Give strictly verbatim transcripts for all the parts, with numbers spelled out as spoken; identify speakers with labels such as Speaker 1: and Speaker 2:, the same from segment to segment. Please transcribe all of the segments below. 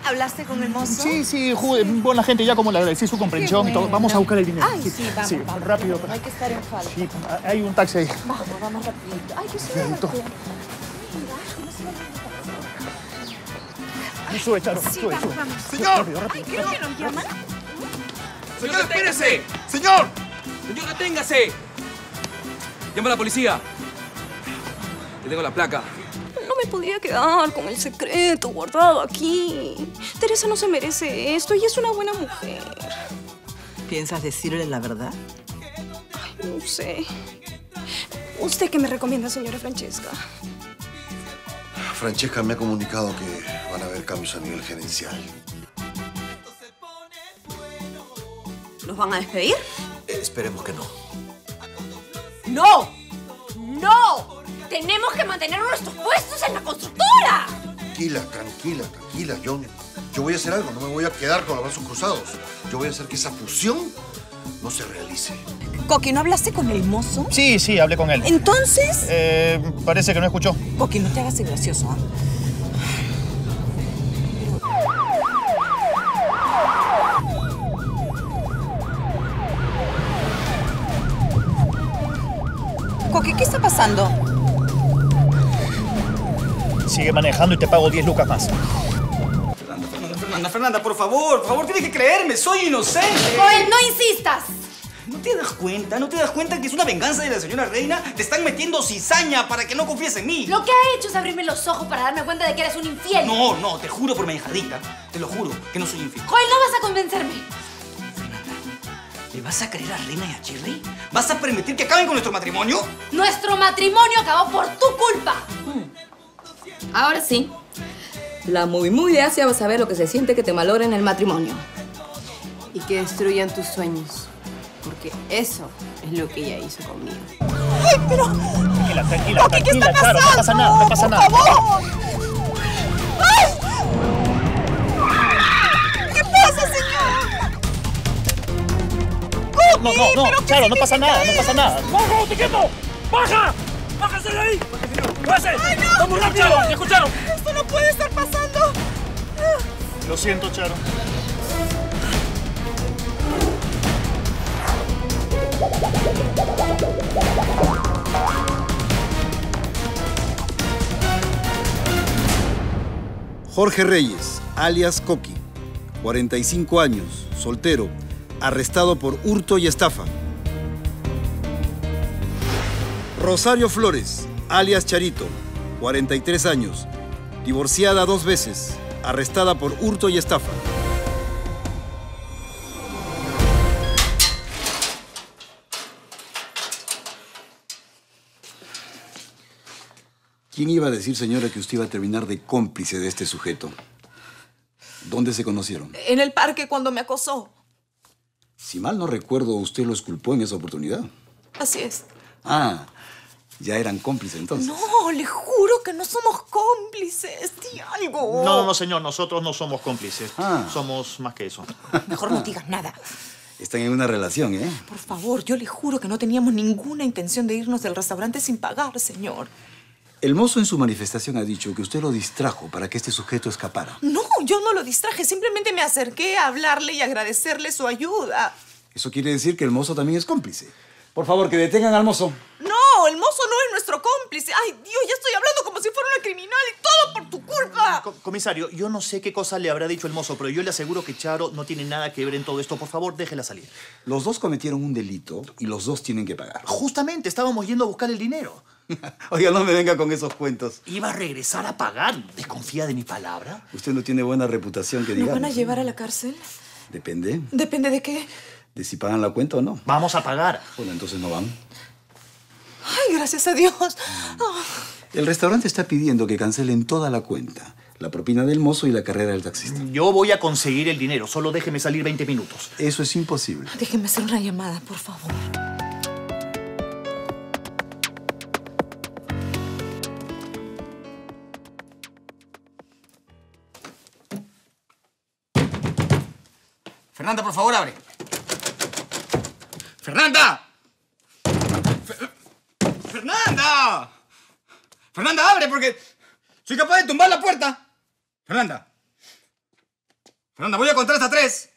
Speaker 1: ¿Hablaste con el mozo?
Speaker 2: Sí, sí, jugué, buena gente, ya como le agradecí su comprensión
Speaker 1: Qué
Speaker 2: y todo.
Speaker 1: bueno.
Speaker 2: Vamos a buscar el dinero.
Speaker 1: Ay, sí, vamos,
Speaker 2: sí,
Speaker 1: vamos.
Speaker 2: rápido.
Speaker 1: No hay que estar en falta.
Speaker 2: Sí, hay un taxi ahí.
Speaker 1: Vamos, vamos rapidito. Ay, yo soy
Speaker 2: Cuidadito.
Speaker 1: rápido.
Speaker 2: Ahí sube, Charo,
Speaker 1: Sí,
Speaker 2: sube,
Speaker 1: vamos,
Speaker 2: sube.
Speaker 1: vamos.
Speaker 3: ¡Señor!
Speaker 2: Rápido, rápido.
Speaker 1: Ay, creo que nos llaman.
Speaker 3: ¡Señor, espérese! ¡Señor!
Speaker 4: ¡Señor, deténgase! Llama a la policía. Le tengo la placa.
Speaker 5: No me podía quedar con el secreto guardado aquí. Teresa no se merece esto y es una buena mujer.
Speaker 6: ¿Piensas decirle la verdad?
Speaker 5: Ay, no sé. ¿Usted qué me recomienda, señora Francesca?
Speaker 7: Francesca me ha comunicado que van a haber cambios a nivel gerencial.
Speaker 5: ¿Los van a despedir?
Speaker 7: Eh, esperemos que no.
Speaker 5: ¡No! ¡No! ¡Tenemos que mantener nuestros puestos en la constructora!
Speaker 7: Tranquila, tranquila, tranquila. Yo, yo voy a hacer algo, no me voy a quedar con los brazos cruzados. Yo voy a hacer que esa fusión no se realice.
Speaker 6: Coqui, ¿no hablaste con el mozo?
Speaker 2: Sí, sí, hablé con él.
Speaker 6: Entonces...
Speaker 2: Eh, parece que no escuchó.
Speaker 6: Coqui, no te hagas el gracioso, ¿ah? Coqui, ¿qué está pasando?
Speaker 2: Sigue manejando y te pago diez lucas más.
Speaker 4: Fernanda, Fernanda, Fernanda, Fernanda, por favor, por favor, tienes que creerme, soy inocente.
Speaker 1: Joel, no insistas.
Speaker 4: ¿No te das cuenta? ¿No te das cuenta que es una venganza de la señora Reina? Te están metiendo cizaña para que no confíes en mí.
Speaker 1: Lo que ha hecho es abrirme los ojos para darme cuenta de que eres un infiel.
Speaker 4: No, no, te juro por mi hijadita, te lo juro, que no soy infiel.
Speaker 1: Joel, no vas a convencerme.
Speaker 4: ¿Le vas a creer a Reina y a Shirley? ¿Vas a permitir que acaben con nuestro matrimonio?
Speaker 1: Nuestro matrimonio acabó por tu culpa.
Speaker 8: Ahora sí. La muy muy de Asia va a saber lo que se siente que te malogren el matrimonio.
Speaker 9: Y que destruyan tus sueños. Porque eso es lo que ella hizo conmigo.
Speaker 6: ¡Ay, pero!
Speaker 2: Tranquila, tranquila,
Speaker 6: Coqui, ¿qué
Speaker 2: tranquila,
Speaker 6: está
Speaker 2: Charo, no pasa nada, no pasa
Speaker 6: Por
Speaker 2: nada.
Speaker 6: favor. ¡Ay! ¿Qué pasa, señor? Coqui,
Speaker 2: No, no, no,
Speaker 6: ¿pero qué
Speaker 2: Charo, no pasa nada, no
Speaker 6: significa
Speaker 2: pasa nada.
Speaker 6: eso?
Speaker 10: ¡Baja, te quieto! ¡Baja! ¡Bájase de ahí! ¡Bájese!
Speaker 6: ¡Ay, no!
Speaker 10: ¡Vamos rápido! ¿Me escucharon?
Speaker 6: Esto no puede estar pasando.
Speaker 2: Lo siento, Charo.
Speaker 11: Jorge Reyes, alias Coqui, cuarenta y cinco años, soltero, arrestado por hurto y estafa. Rosario Flores, alias Charito, cuarenta y tres años, divorciada dos veces, arrestada por hurto y estafa. ¿Quién iba a decir, señora, que usted iba a terminar de cómplice de este sujeto? ¿Dónde se conocieron?
Speaker 6: En el parque cuando me acosó.
Speaker 11: Si mal no recuerdo, usted lo exculpó en esa oportunidad.
Speaker 6: Así es.
Speaker 11: Ah, ya eran cómplices entonces.
Speaker 6: No, le juro que no somos cómplices. Di algo.
Speaker 2: No, no, no, señor, nosotros no somos cómplices.
Speaker 11: Ah.
Speaker 2: Somos más que eso.
Speaker 6: Mejor no digas nada.
Speaker 11: Están en una relación, ¿eh?
Speaker 6: Por favor, yo le juro que no teníamos ninguna intención de irnos del restaurante sin pagar, señor.
Speaker 11: El mozo en su manifestación ha dicho que usted lo distrajo para que este sujeto escapara.
Speaker 6: No, yo no lo distraje. Simplemente me acerqué a hablarle y agradecerle su ayuda.
Speaker 11: Eso quiere decir que el mozo también es cómplice. Por favor, que detengan al mozo.
Speaker 6: No, el mozo no es nuestro cómplice. Ay, Dios, ya estoy hablando como si fuera una criminal y todo por tu culpa.
Speaker 2: Co- comisario, yo no sé qué cosa le habrá dicho el mozo, pero yo le aseguro que Charo no tiene nada que ver en todo esto. Por favor, déjela salir.
Speaker 11: Los dos cometieron un delito y los dos tienen que pagar.
Speaker 2: Justamente, estábamos yendo a buscar el dinero.
Speaker 11: Oiga, no me venga con esos cuentos.
Speaker 2: Iba a regresar a pagar. ¿Desconfía de mi palabra?
Speaker 11: Usted no tiene buena reputación, que
Speaker 6: ¿Nos
Speaker 11: digamos.
Speaker 6: van a llevar a la cárcel?
Speaker 11: Depende
Speaker 6: ¿Depende de qué?
Speaker 11: de si pagan la cuenta o no.
Speaker 2: Vamos a pagar.
Speaker 11: Bueno, entonces no van.
Speaker 6: Ay, gracias a Dios. Ah.
Speaker 11: El restaurante está pidiendo que cancelen toda la cuenta. La propina del mozo y la carrera del taxista.
Speaker 2: Yo voy a conseguir el dinero. Solo déjeme salir veinte minutos.
Speaker 11: Eso es imposible.
Speaker 6: Déjeme hacer una llamada, por favor.
Speaker 4: Fernanda, por favor, abre. ¡Fernanda! Fer- ¡Fernanda! ¡Fernanda, abre porque soy capaz de tumbar la puerta! ¡Fernanda! Fernanda, voy a contar hasta tres.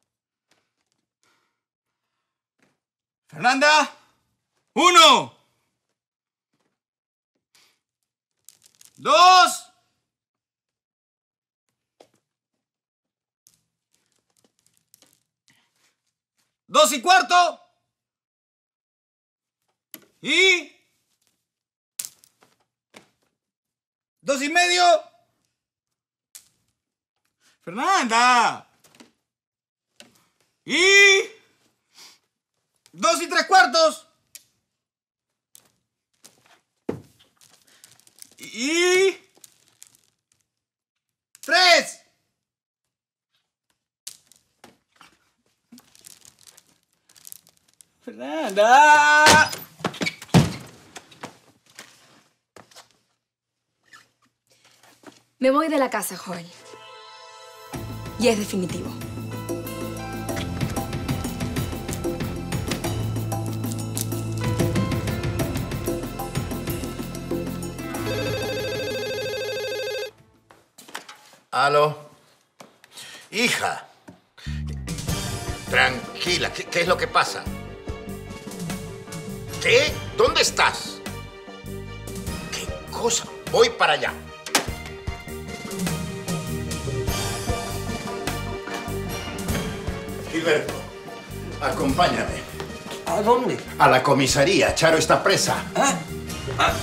Speaker 4: Fernanda. Uno. Dos. Dos y cuarto. Y... Dos y medio. Fernanda. Y... Dos y tres cuartos. Y... Tres. Fernanda.
Speaker 5: Me voy de la casa, Joel. Y es definitivo.
Speaker 12: Aló. Hija. Tranquila, ¿qué, qué es lo que pasa? ¿Qué? ¿Dónde estás? ¿Qué cosa? Voy para allá. Gilberto, acompáñame.
Speaker 4: ¿A dónde?
Speaker 12: A la comisaría. Charo está presa.
Speaker 4: ¿Ah? ¿Ah?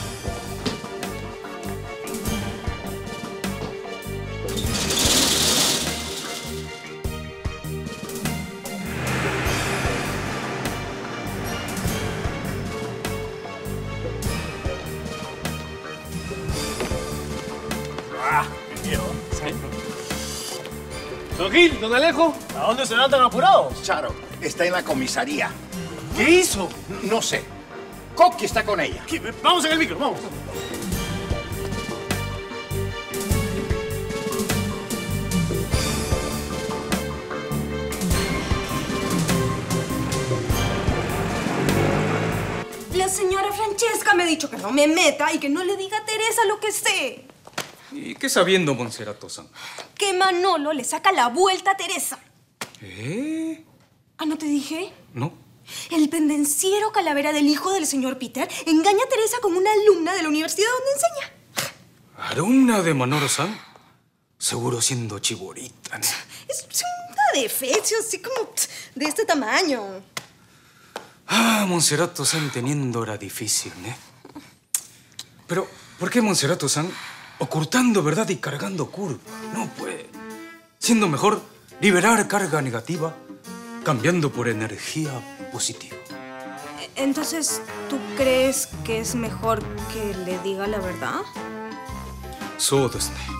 Speaker 10: Don Gil, don Alejo, ¿a dónde se van tan apurados?
Speaker 12: Charo está en la comisaría.
Speaker 10: ¿Qué hizo?
Speaker 12: No sé. Coqui está con ella.
Speaker 10: ¿Qué? Vamos en el micro, vamos.
Speaker 5: La señora Francesca me ha dicho que no me meta y que no le diga a Teresa lo que sé.
Speaker 4: ¿Y qué sabiendo, Monserrato-san?
Speaker 5: Que Manolo le saca la vuelta a Teresa.
Speaker 4: ¿Eh?
Speaker 5: Ah, ¿no te dije?
Speaker 4: No.
Speaker 5: El pendenciero calavera del hijo del señor Peter engaña a Teresa con una alumna de la universidad donde enseña.
Speaker 4: ¿Alumna de Manolo-san? Seguro siendo chiborita, ¿no?
Speaker 5: Es una defecio así como de este tamaño.
Speaker 4: Ah, Monserrato-san teniendo era difícil, ¿eh? Pero, ¿por qué Monserrato-san ocultando verdad y cargando curva? No, pues. Siendo mejor liberar carga negativa cambiando por energía positiva.
Speaker 5: Entonces, ¿tú crees que es mejor que le diga la verdad?
Speaker 4: So desu ne.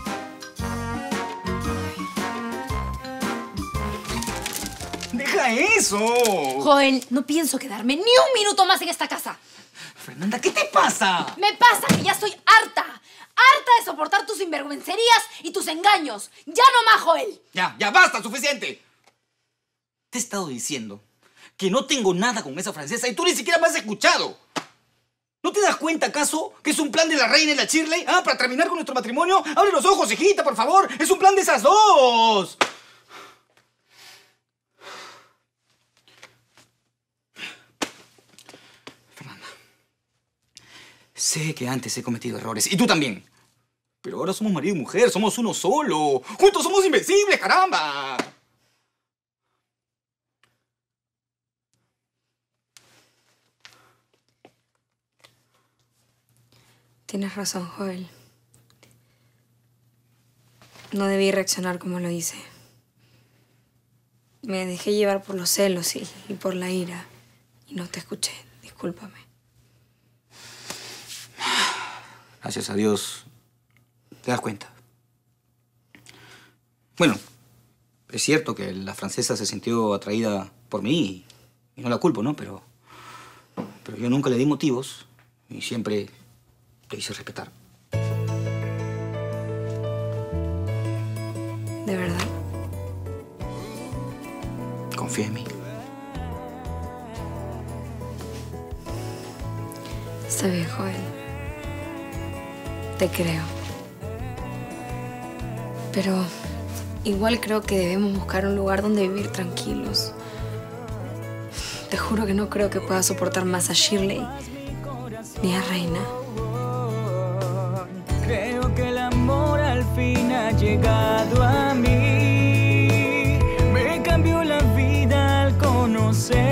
Speaker 6: ¡Deja eso!
Speaker 1: Joel, no pienso quedarme ni un minuto más en esta casa.
Speaker 6: Fernanda, ¿qué te pasa?
Speaker 1: Me pasa que ya estoy harta. Harta de soportar tus sinvergüencerías y tus engaños. ¡Ya no más, Joel!
Speaker 6: Ya, ya basta, suficiente. Te he estado diciendo que no tengo nada con esa francesa y tú ni siquiera me has escuchado. ¿No te das cuenta, acaso, que es un plan de la reina y la Shirley? ¿Ah? ¿Para terminar con nuestro matrimonio? ¡Abre los ojos, hijita, por favor! ¡Es un plan de esas dos! Fernanda, sé que antes he cometido errores, y tú también. Pero ahora somos marido y mujer, somos uno solo. ¡Juntos somos invencibles, caramba!
Speaker 5: Tienes razón, Joel. No debí reaccionar como lo hice. Me dejé llevar por los celos y, y por la ira. Y no te escuché. Discúlpame.
Speaker 6: Gracias a Dios, te das cuenta. Bueno, es cierto que la francesa se sintió atraída por mí y no la culpo, ¿no? Pero, pero yo nunca le di motivos y siempre te hice respetar.
Speaker 5: ¿De verdad?
Speaker 6: Confía en mí.
Speaker 5: Está bien, Joel. Te creo. Pero igual creo que debemos buscar un lugar donde vivir tranquilos. Te juro que no creo que pueda soportar más a Shirley ni a Reina.
Speaker 13: Creo que el amor al fin ha llegado a mí. Me cambió la vida al conocer